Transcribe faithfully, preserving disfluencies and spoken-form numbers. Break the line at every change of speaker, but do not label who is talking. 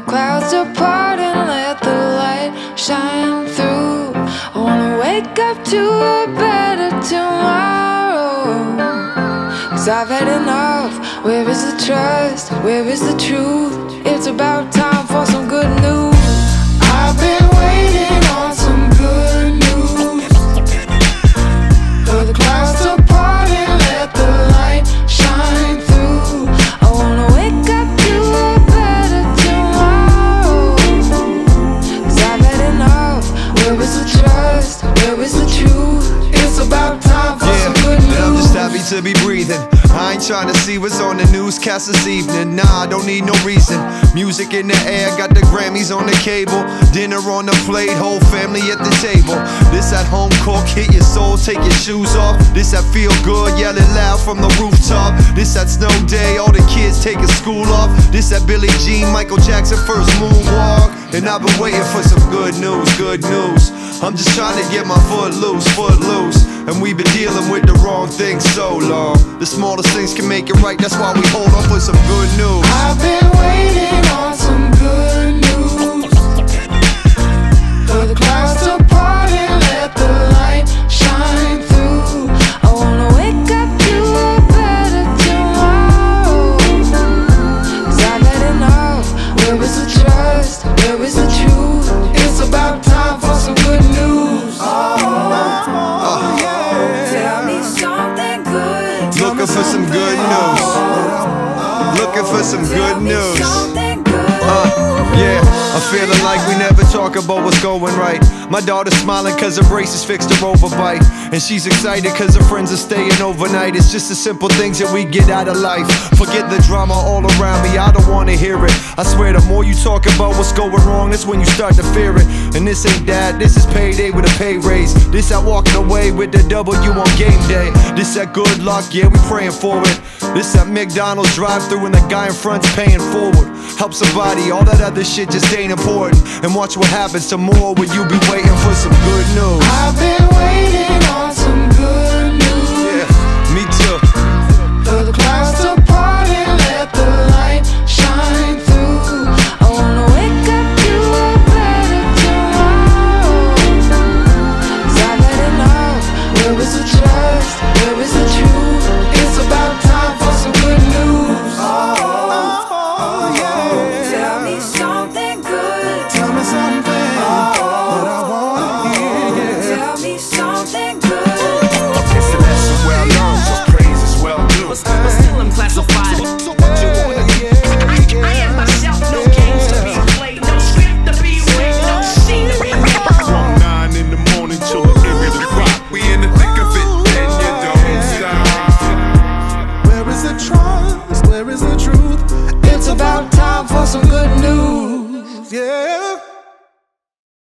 the clouds apart and let the light shine through. I wanna wake up to a better tomorrow, 'cause I've had enough. Where is the trust? Where is the truth? It's about time for some good news. I've been waiting on some good news. For the clouds to part and let the light shine through. I wanna wake up to a better tomorrow, 'cause I've had enough. Where is the trust? Where is the truth? It's about time for
yeah,
some good news.
I'm just happy to be breathing. I ain't trying to see what's on the newscast this evening. Nah, I don't need no reason. Music in the air, got the Grammys on the cable. Dinner on the plate, whole family at the table. This at home cook, hit your soul, take your shoes off. This that feel good, yelling loud from the rooftop. This that snow day, all the kids taking school off. This that Billie Jean, Michael Jackson first moonwalk. And I've been waiting for some good news, good news. I'm just trying to get my foot loose, foot loose. And we've been dealing with the wrong things so long. The smallest things can make it right, that's why we hold on for some good news.
I've been waiting on some good news. For the clouds to part and let the light shine through. I wanna wake up to a better tomorrow, 'cause I've had enough. Where is the trust? Where is the truth? It's about time for some good news. Oh, oh yeah. Tell me something good.
Looking for some good news. Looking for some good news. Uh, yeah, I'm feeling like we never talk about what's going right. My daughter's smiling cause her braces fixed her overbite. And she's excited cause her friends are staying overnight. It's just the simple things that we get out of life. Forget the drama all around me, I don't wanna hear it. I swear the more you talk about what's going wrong, that's when you start to fear it. And this ain't that, this is payday with a pay raise. This that walking away with the W on game day. This that good luck, yeah, we praying for it. This that McDonald's drive-thru and the guy in front's paying forward. Help somebody, all that other shit just ain't important. And watch what happens tomorrow when you be waiting for some good news.
I've been waiting on some good news.
Yeah, me too.
For the clouds to part and let the light shine through. I wanna wake up to a better tomorrow, 'cause I've had enough. Where is the trust? Where is the truth? It's about time for some good news. Oh, oh yeah. Tell me something good.
Tell me something that I wanna hear, yeah.
Tell me something good.
It's a lesson well known, so praise is well due. But still I'm classified.
So what you wanna hear?
I am myself, no games to be played, no script to be read, no scenery. From nine in the morning till the end of the clock, we in the thick of it, and you don't stop.
Where is the trust? Where is the truth?
It's about time for some good news.
Yeah.